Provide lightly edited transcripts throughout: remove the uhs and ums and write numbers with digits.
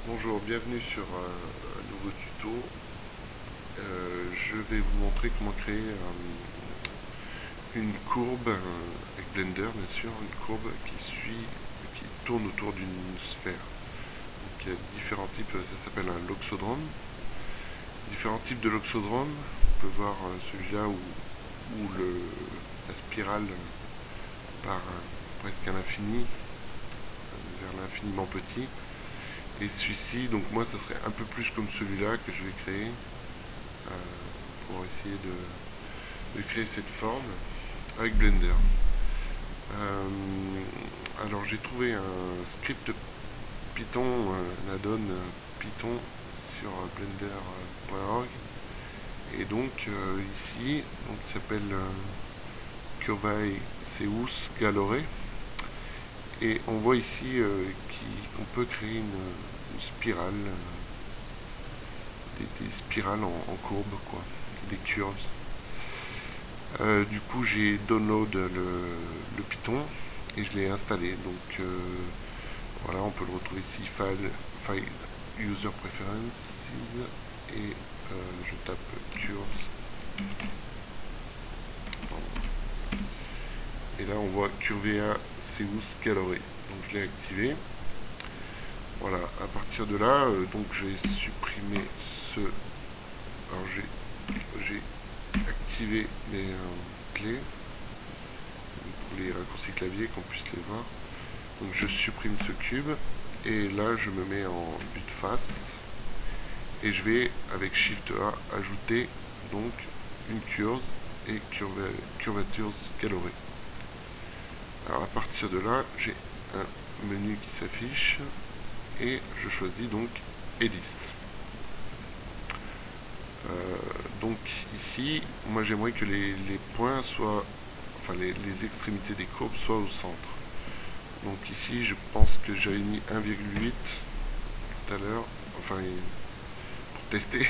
Bonjour, bienvenue sur un nouveau tuto. Je vais vous montrer comment créer une courbe avec Blender, bien sûr, une courbe qui tourne autour d'une sphère. Donc, il y a différents types, ça s'appelle un loxodrome. Différents types de loxodrome. On peut voir celui-là où la spirale part presque à l'infini, vers l'infiniment petit. Et celui-ci, donc moi, ça serait un peu plus comme celui-là que je vais créer pour essayer de créer cette forme avec Blender. Alors j'ai trouvé un script Python, un add-on Python sur blender.org, et donc ici donc, il s'appelle Curvae Seus Galore, et on voit ici qu'on peut créer une spirale, des spirales en courbe, quoi, des curves. Du coup, j'ai download le Python et je l'ai installé. Donc voilà, on peut le retrouver ici, file user preferences, et je tape curves. Et là, on voit Curvae Seus Galore. Donc je l'ai activé. Voilà, à partir de là, donc j'ai supprimé ce. Alors j'ai activé les clés pour les raccourcis clavier, qu'on puisse les voir. Donc je supprime ce cube et là je me mets en vue de face et je vais avec Shift A ajouter donc une curve et curvatures Galore. Alors à partir de là, j'ai un menu qui s'affiche et je choisis donc hélice. Donc ici, moi j'aimerais que les points soient, enfin les extrémités des courbes soient au centre. Donc ici, je pense que j'avais mis 1,8 tout à l'heure, enfin pour tester.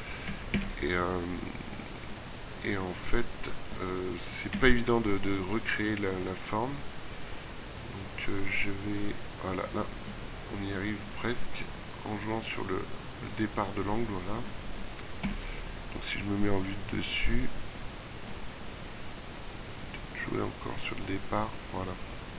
Et en fait, c'est pas évident de recréer la forme. Donc je vais, voilà, là, on y arrive presque en jouant sur le départ de l'angle, voilà. Donc si je me mets en vue de dessus, jouer encore sur le départ, voilà.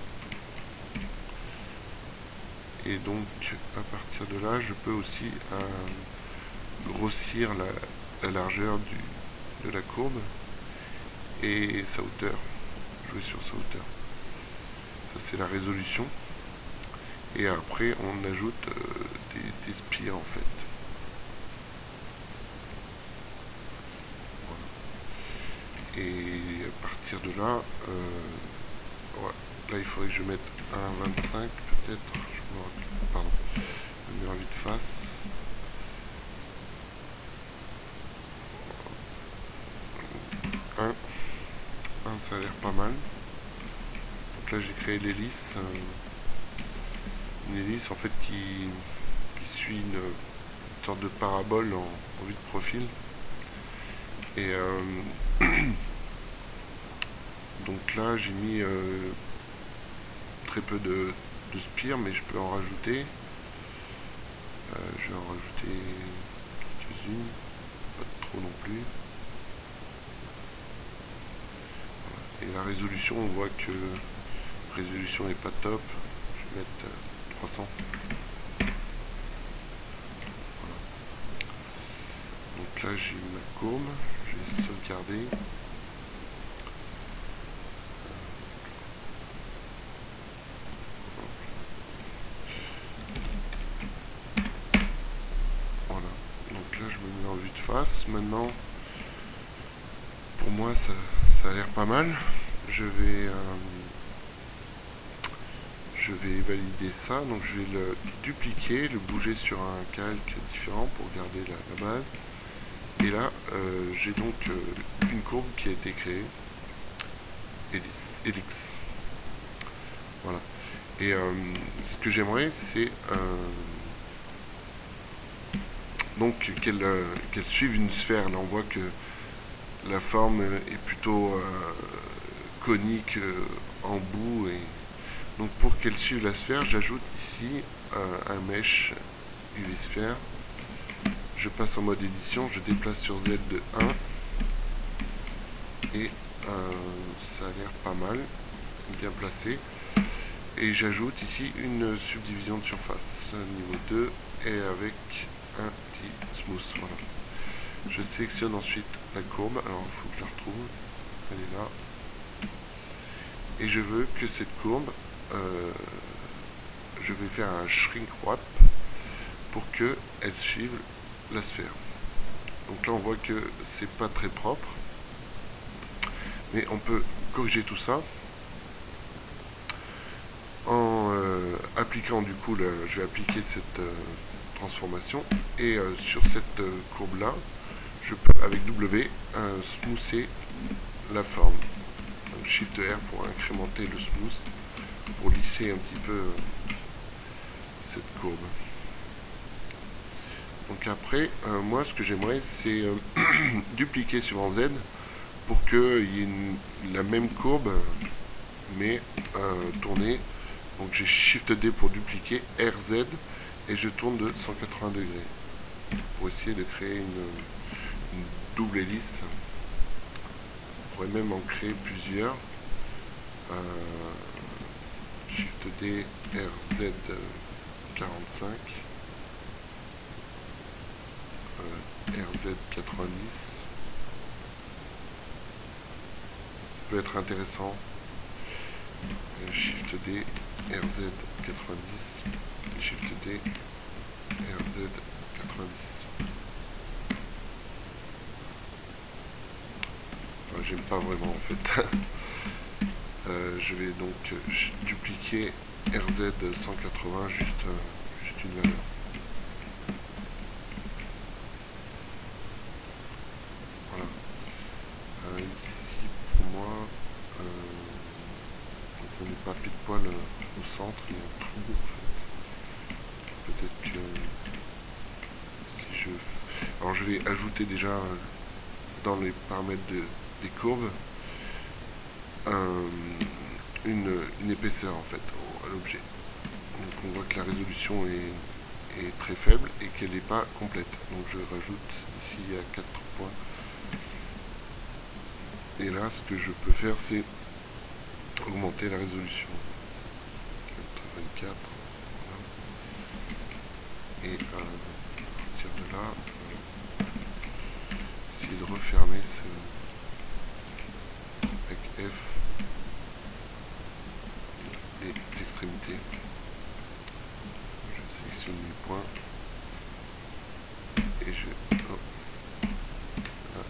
Et donc à partir de là, je peux aussi grossir la largeur de la courbe et sa hauteur, jouer sur sa hauteur. Ça c'est la résolution. Et après on ajoute des spires en fait. Voilà. Et à partir de là, ouais, là il faudrait que je mette un 25 peut-être. Pardon, je mets en vue de face. Un, ça a l'air pas mal. Donc là j'ai créé l'hélice. Une hélice en fait qui suit une sorte de parabole en vue de profil. Et donc là j'ai mis très peu de spires, mais je peux en rajouter. Je vais en rajouter quelques-unes, pas trop non plus. Voilà. Et la résolution, on voit que la résolution n'est pas top. Je vais mettre 300. Voilà. Donc là j'ai ma courbe, je vais sauvegarder. Voilà. Donc là je me mets en vue de face. Maintenant, pour moi ça a l'air pas mal. Je vais valider ça, donc je vais le dupliquer, le bouger sur un calque différent pour garder la base. Et là, j'ai donc une courbe qui a été créée, Helix. Voilà. Et ce que j'aimerais, c'est donc qu'elle suive une sphère. Là, on voit que la forme est plutôt conique en bout. Et donc pour qu'elle suive la sphère, j'ajoute ici un mesh UV Sphere. Je passe en mode édition, je déplace sur Z de 1 et ça a l'air pas mal, bien placé. Et j'ajoute ici une subdivision de surface, niveau 2, et avec un petit smooth. Voilà. Je sélectionne ensuite la courbe, alors il faut que je la retrouve, elle est là. Et je veux que cette courbe, je vais faire un shrink wrap pour qu'elle suive la sphère. Donc là on voit que c'est pas très propre, mais on peut corriger tout ça en appliquant du coup, je vais appliquer cette transformation et sur cette courbe là, je peux avec W smoother la forme. Donc, Shift R pour incrémenter le smooth, pour lisser un petit peu cette courbe. Donc après, moi ce que j'aimerais c'est dupliquer sur Z pour qu'il y ait la même courbe mais tournée. Donc j'ai Shift D pour dupliquer, RZ et je tourne de 180 degrés pour essayer de créer une double hélice. On pourrait même en créer plusieurs. Shift D, RZ 45, RZ 90. Peut être intéressant. Shift D, RZ 90, Shift D, RZ 90. J'aime pas vraiment en fait. Je vais donc dupliquer RZ 180, juste une valeur. Voilà. Ici pour moi, on n'est pas pile poil au centre, il y a un trou en fait. Peut-être que si je... Alors je vais ajouter déjà dans les paramètres des courbes une épaisseur en fait à l'objet. Donc on voit que la résolution est très faible et qu'elle n'est pas complète. Donc je rajoute ici il y a 4 points. Et là ce que je peux faire c'est augmenter la résolution. 24. Voilà. Et à partir de là, essayer de refermer avec F les extrémités. Je sélectionne mes points et je... Oh, là,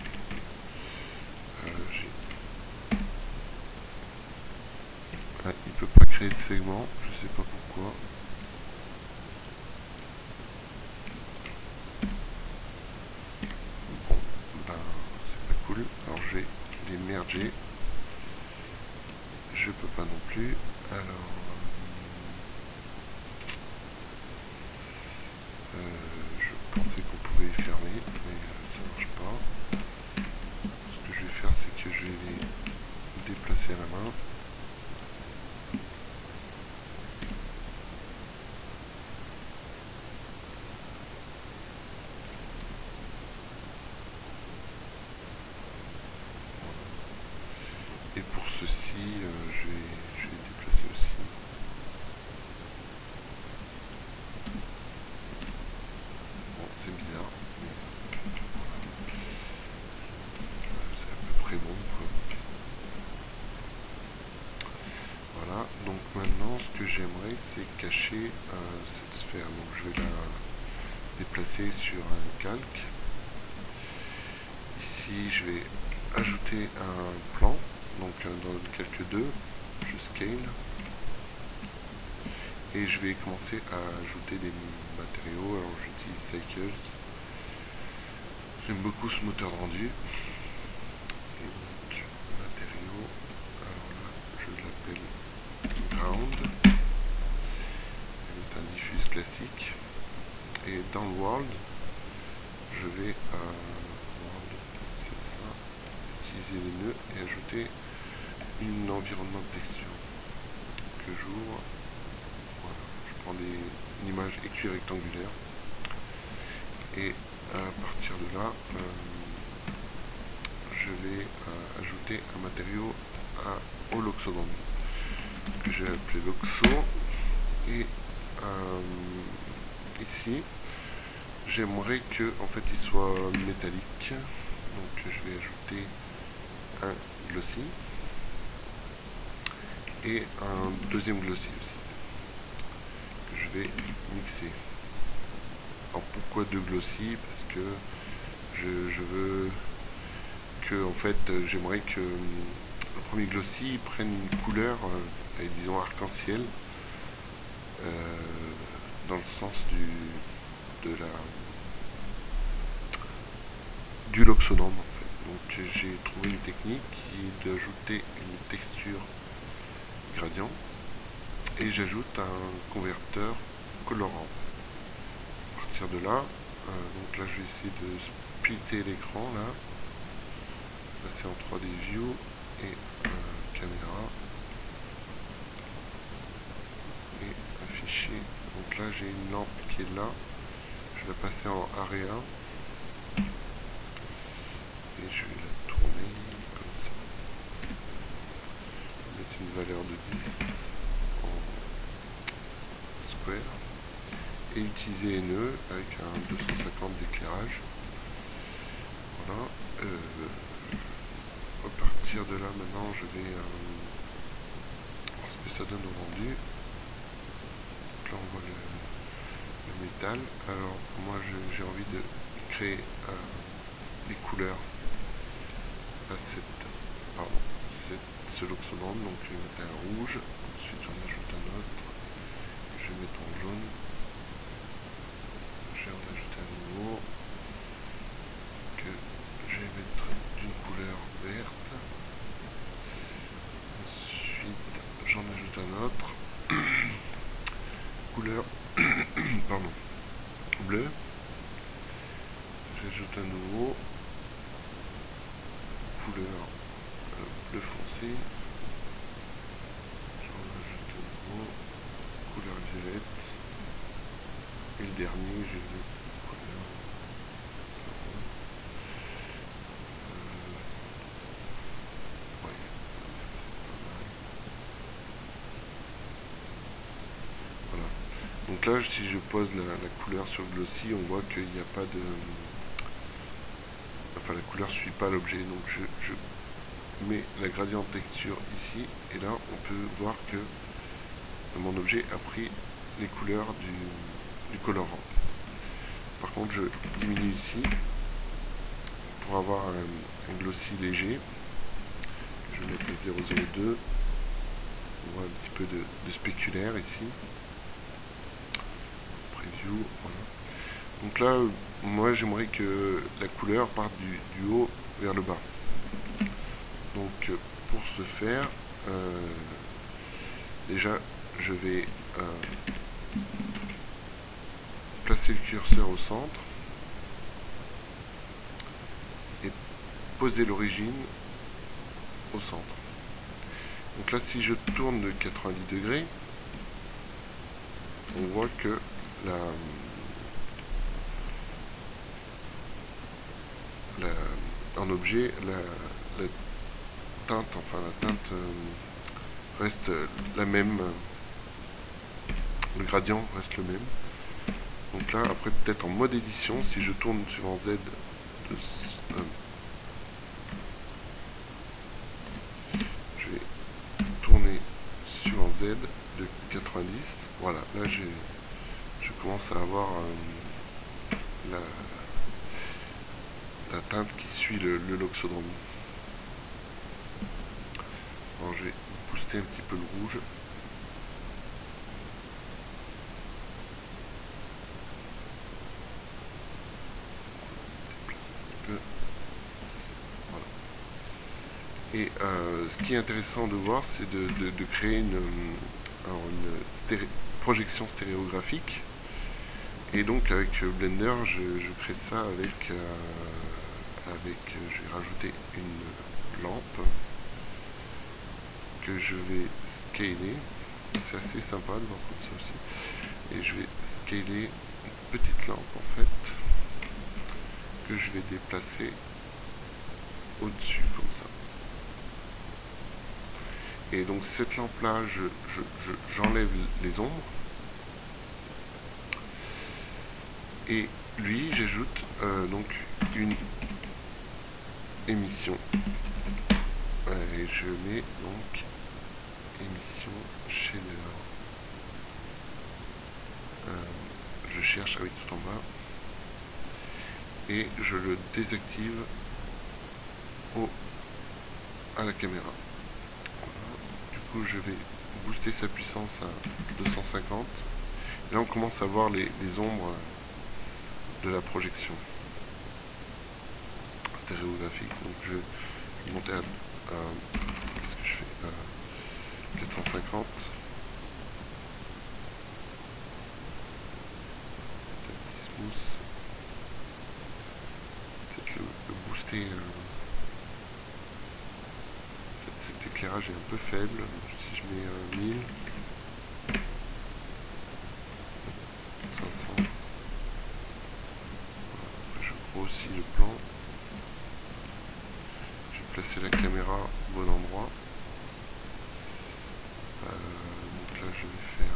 il peut pas créer de segment, je sais pas pourquoi. Bon, ben c'est pas cool. Alors je vais les merger. Je peux pas non plus. Alors je pensais qu'on pouvait les fermer, mais ça marche pas. Ce que je vais faire, c'est que je vais les déplacer à la main. Et pour ceci, je vais déplacer aussi. Bon, c'est bizarre, mais c'est à peu près bon, quoi. Voilà, donc maintenant ce que j'aimerais c'est cacher cette sphère. Donc je vais la déplacer sur un calque. Ici je vais ajouter un plan. Donc dans le calque 2, je scale et je vais commencer à ajouter des matériaux. Alors j'utilise Cycles. J'aime beaucoup ce moteur de rendu. Et donc matériaux, alors là je l'appelle Ground. C'est un diffuse classique. Et dans le World, je vais c'est ça, utiliser les nœuds et ajouter un environnement de texture que j'ouvre. Voilà, je prend une image équirectangulaire. Et à partir de là, je vais ajouter un matériau au loxodrome que j'ai appelé Loxo. Et ici, j'aimerais que en fait il soit métallique. Donc je vais ajouter un glossy et un deuxième glossy aussi que je vais mixer. Alors pourquoi deux glossy? Parce que je veux que en fait j'aimerais que le premier glossy prenne une couleur disons arc-en-ciel dans le sens du loxodrome en fait. Donc j'ai trouvé une technique qui est d'ajouter une texture gradient et j'ajoute un converteur colorant. À partir de là, donc là je vais essayer de splitter l'écran là, passer en 3D view et caméra et afficher. Donc là j'ai une lampe qui est là, je vais la passer en area et je vais la tourner comme ça. Je vais mettre une valeur de 10 en square et utiliser NE avec un 250 d'éclairage. Voilà. À partir de là, maintenant, je vais voir ce que ça donne au rendu. Donc là, on voit le métal. Alors, moi, j'ai envie de créer des couleurs à ce loxodrome. Donc, je vais mettre un rouge. Ensuite, j'en ajoute un autre. Je vais mettre en jaune. Je vais en ajouter un nouveau que je vais mettre d'une couleur verte. Ensuite j'en ajoute un autre couleur pardon, bleu. J'ajoute un nouveau couleur bleu foncé. J'en ajoute un nouveau couleur violette. Et le dernier, je vais couleur voilà. Donc là, si je pose la couleur sur le glossy, on voit qu'il n'y a pas de... Enfin, la couleur ne suit pas l'objet. Donc je mets la gradient texture ici. Et là, on peut voir que mon objet a pris les couleurs du colorant. Par contre, je diminue ici pour avoir un glossy léger. Je vais mettre le 002. On voit un petit peu de spéculaire ici. Preview, voilà. Donc là, moi j'aimerais que la couleur parte du haut vers le bas. Donc pour ce faire, déjà je vais placer le curseur au centre et poser l'origine au centre. Donc là, si je tourne de 90 degrés, on voit que en objet, la teinte reste la même, le gradient reste le même. Donc là, après, peut-être en mode édition, si je tourne suivant Z je vais tourner suivant Z de 90. Voilà, là je commence à avoir la teinte qui suit le loxodrome. Alors je vais booster un petit peu le rouge. Voilà. Et ce qui est intéressant de voir, c'est de créer une projection stéréographique. Et donc avec Blender, je crée ça avec je vais rajouter une lampe que je vais scaler. C'est assez sympa de voir comme ça aussi. Et je vais scaler une petite lampe en fait, que je vais déplacer au-dessus comme ça. Et donc cette lampe là, j'enlève les ombres. Et lui, j'ajoute donc une émission. Et je mets donc émission shader. Je cherche avec tout en bas. Et je le désactive à la caméra. Voilà. Du coup, je vais booster sa puissance à 250. Et là, on commence à voir les ombres de la projection stéréographique. Donc, je vais monter à qu'est-ce que je fais 450. Smooth. Peut-être le booster. Cet éclairage est un peu faible. Si je mets 1000, 500. Voilà. Après, je grossis le plan. Je vais placer la caméra au bon endroit. Donc là, je vais faire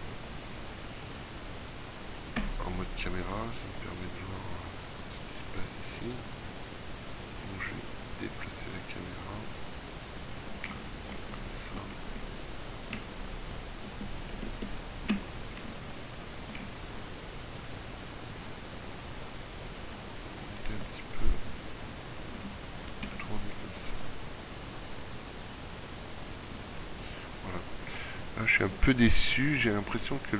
en mode caméra. Ça me permet de voir ce qui se passe ici. Donc je vais déplacer la caméra. Comme ça. Un petit peu. Tourner comme ça. Voilà. Là, je suis un peu déçu. J'ai l'impression que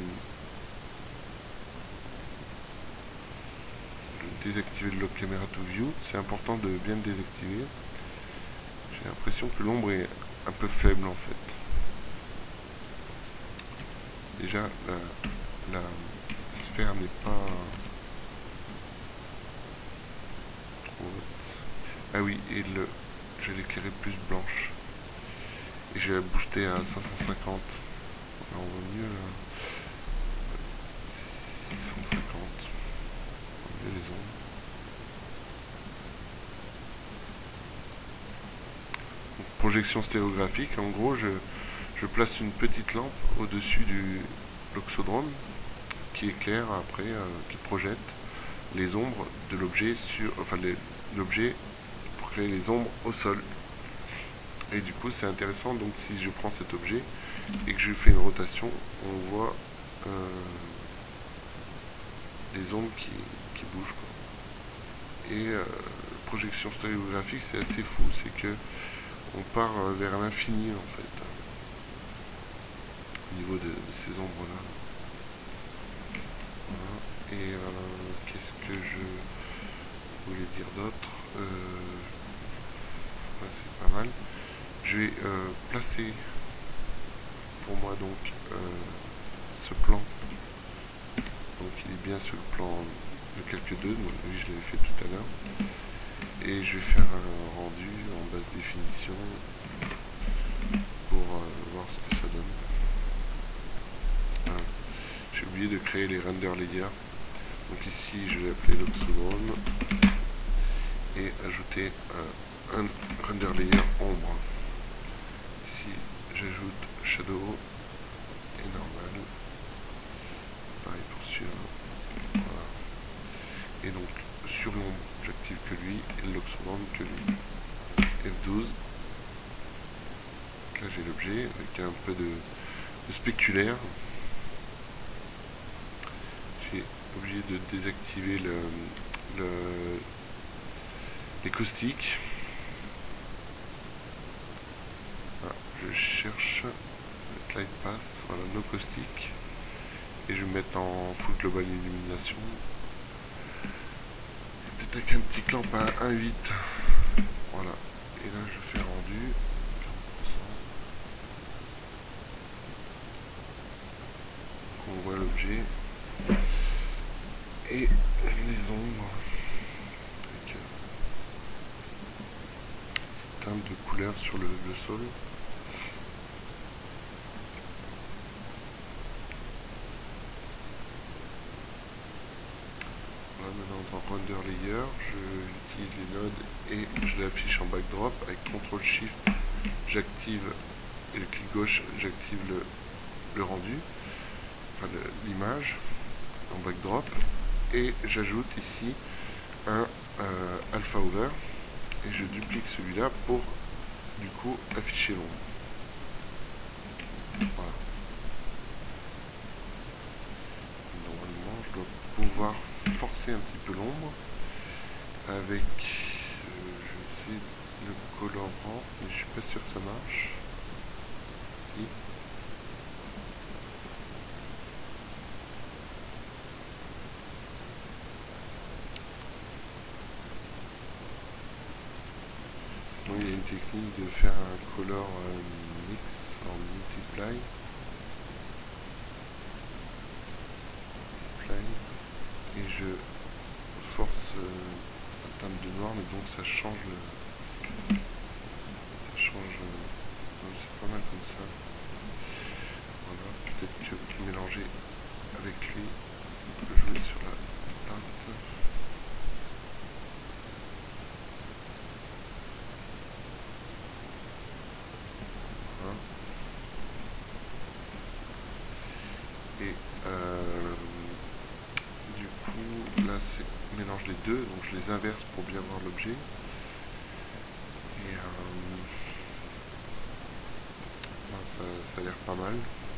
désactiver le lock camera to view, c'est important de bien le désactiver. J'ai l'impression que l'ombre est un peu faible en fait. Déjà la sphère n'est pas trop haute. Ah oui, et je vais l'éclairer plus blanche. Et je vais la booster à 550. Là, on voit mieux 650. On voit mieux les ombres. Donc, projection stéréographique, en gros je place une petite lampe au-dessus du loxodrome qui éclaire après, qui projette les ombres de l'objet sur, enfin l'objet pour créer les ombres au sol. Et du coup c'est intéressant, donc si je prends cet objet et que je fais une rotation, on voit les ombres qui bougent quoi. Et projection stéréographique, c'est assez fou, c'est que on part vers l'infini en fait au niveau de ces ombres là. Voilà. Et qu'est-ce que je voulais dire d'autre, ouais, c'est pas mal. Je vais placer pour moi donc ce plan. Donc il est bien sur le plan de calque 2, donc oui je l'avais fait tout à l'heure. Et je vais faire un rendu en basse définition pour voir ce que ça donne. Voilà. J'ai oublié de créer les render layers. Donc ici je vais appeler l'oxodrome et ajouter un render layer ombre. Ici j'ajoute shadow et normal. Pareil pour celui-là. Voilà. Et donc sur l'ombre j'active que lui et l'oxodrome que lui. F12. Donc là j'ai l'objet avec un peu de spéculaire. J'ai obligé de désactiver les caustiques. Voilà, je cherche Light Pass, voilà, no caustique. Et je vais mettre en full global illumination. Peut-être avec un petit clamp à 1.8. Voilà. Et là je fais rendu. 40%. On voit l'objet. Et les ombres. Avec cette teinte de couleur sur le sol. Voilà, maintenant dans Render Layer, j'utilise les nodes et je l'affiche en backdrop avec CTRL SHIFT, j'active et le clic gauche, j'active le rendu, enfin l'image en backdrop, et j'ajoute ici un alpha over et je duplique celui-là pour du coup afficher l'ombre. Voilà. Normalement je dois pouvoir forcer un petit peu l'ombre avec je vais essayer le colorant, mais je suis pas sûr que ça marche. Si. Sinon il y a une technique de faire un color mix en multiply. Et je force la teinte de noir, mais donc ça change c'est pas mal comme ça. Voilà, peut-être que pour mélanger avec lui, on peut jouer sur la teinte. Voilà. Et du coup, là c'est mélange les deux, donc je les inverse pour bien voir l'objet. Et ça a l'air pas mal.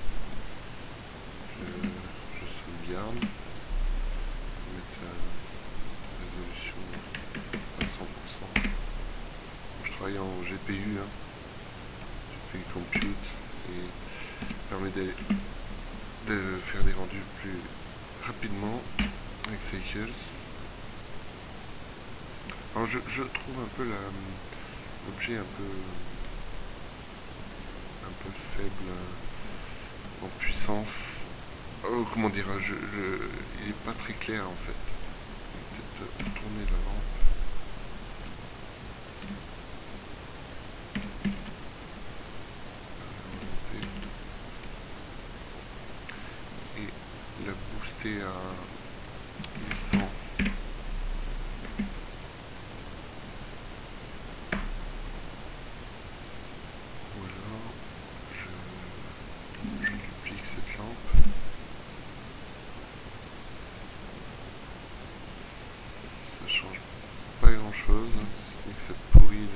Je sauvegarde. Je vais mettre la résolution à 100%. Je travaille en GPU, hein. GPU Compute, ça permet de faire des rendus plus rapidement avec Cycles. Alors je trouve un peu l'objet un peu faible en puissance. Oh, comment dire, il est pas très clair en fait. Peut-être tourner la lampe. Et la booster à 1100. Je duplique cette lampe. Ça change pas grand chose, c'est que cette pourrie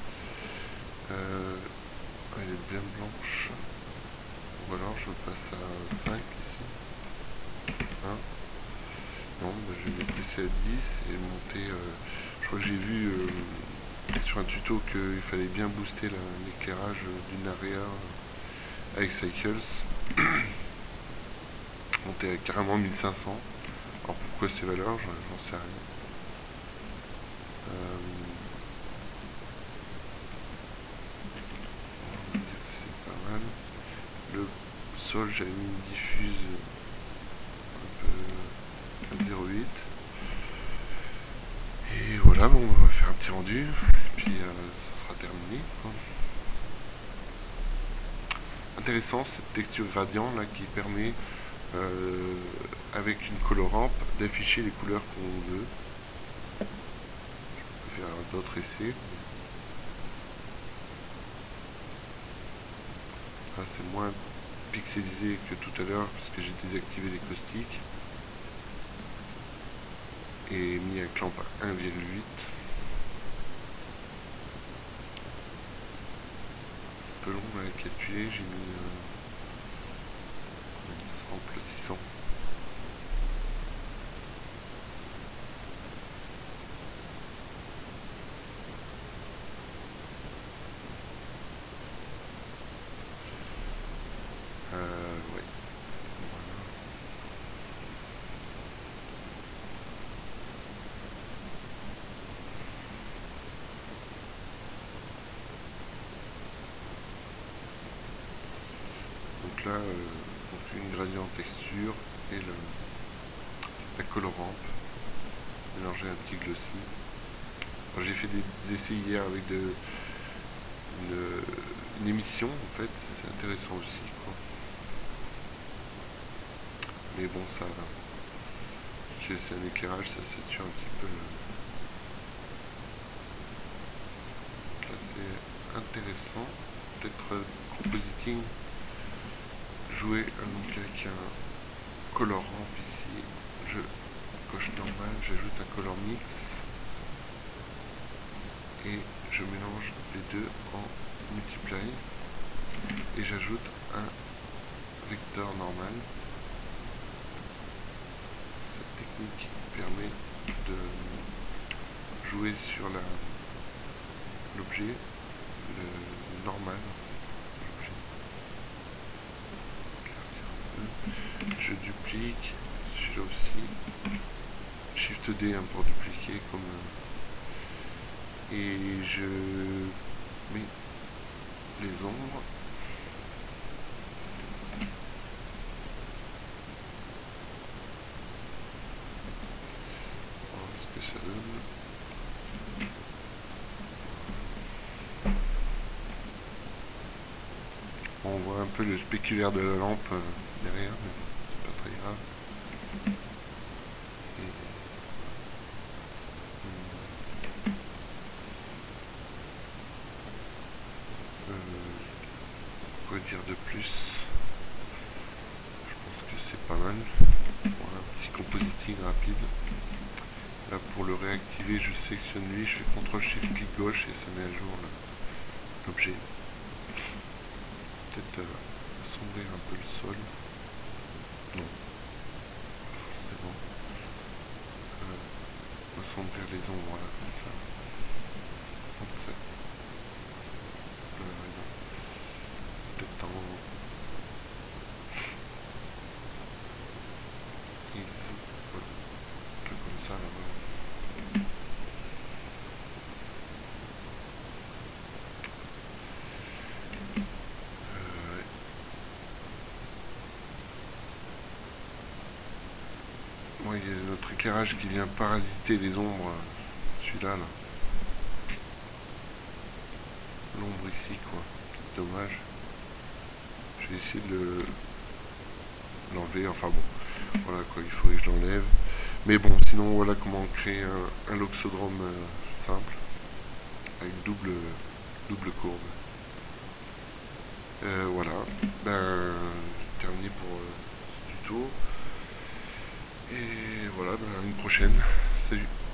elle est bien blanche. Ou alors je passe à 5 ici. Hein, non, bah je vais baisser à 10 et monter. Je crois que j'ai vu sur un tuto qu'il fallait bien booster l'éclairage d'une area avec Cycles. Monter à carrément 1500. Alors pourquoi ces valeurs, j'en sais rien. C'est pas mal. Le sol, j'avais mis une diffuse un peu à 0,8. Et voilà, bon, on va faire un petit rendu. Et puis ça sera terminé, quoi. Intéressant cette texture gradient là qui permet avec une colorante d'afficher les couleurs qu'on veut. Je peux faire d'autres essais. Là c'est moins pixelisé que tout à l'heure parce que j'ai désactivé les caustiques et mis un clamp à 1,8. Un peu long à calculer, j'ai mis un sample 600. Ouais. Voilà. Donc là, une gradient texture et la colorante mélanger un petit glossy. J'ai fait des essais hier avec une émission en fait, c'est intéressant aussi quoi. Mais bon, ça c'est un éclairage, ça sature un petit peu. Là c'est intéressant. Peut-être compositing. Jouer donc avec un color ramp ici. Je coche normal, j'ajoute un color mix. Et je mélange les deux en multiply. Et j'ajoute un vecteur normal. Cette technique permet de jouer sur l'objet, le normal. Je duplique celui-là aussi. Shift D hein, pour dupliquer comme et je mets les ombres. On va voir ce que ça donne. On voit un peu le spéculaire de la lampe derrière, mais c'est pas très grave. Quoi dire de plus? Je pense que c'est pas mal. Voilà, un petit compositing rapide. Là pour le réactiver, je sélectionne lui, je fais CTRL SHIFT clic gauche et ça met à jour l'objet. Peut-être assombrir un peu le sol. Non, pas forcément. Assombrir les ombres, voilà, comme ça. Peut-être en ISO, voilà. Un peu comme ça, là, voilà. Bon, il y a notre éclairage qui vient parasiter les ombres, celui-là, là. L'ombre ici, quoi. Dommage. Je vais essayer de l'enlever, enfin bon, voilà quoi, il faudrait que je l'enlève. Mais bon, sinon, voilà comment créer un loxodrome simple, avec double courbe. Voilà, ben, terminé pour ce tuto. Et voilà, ben, une prochaine. Salut.